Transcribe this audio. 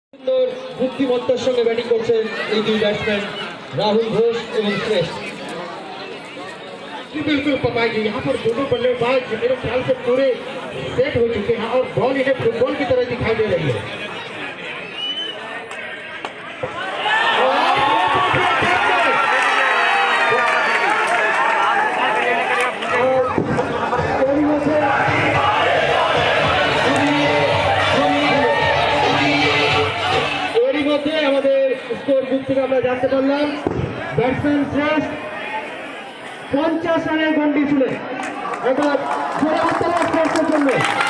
সুন্দর বুদ্ধিমত্তার সঙ্গে ব্যাটিং করছেন এই দুই ব্যাটসম্যান राहुल घोष एवं श्रेष्ठ। बिल्कुल पपाई जी, यहाँ पर दोनों बल्लेबाज मेरे ख्याल से पूरे सेट हो चुके हैं और बॉल इन्हें फुटबॉल की तरह दिखाई दे रही है। स्कोर बुक থেকে আমরা জানতে পারলাম ব্যাটসম্যান শ্রেষ্ঠ 50 রানের গন্ডি ছিল। এবার জোরে হাততালি করতে জন্য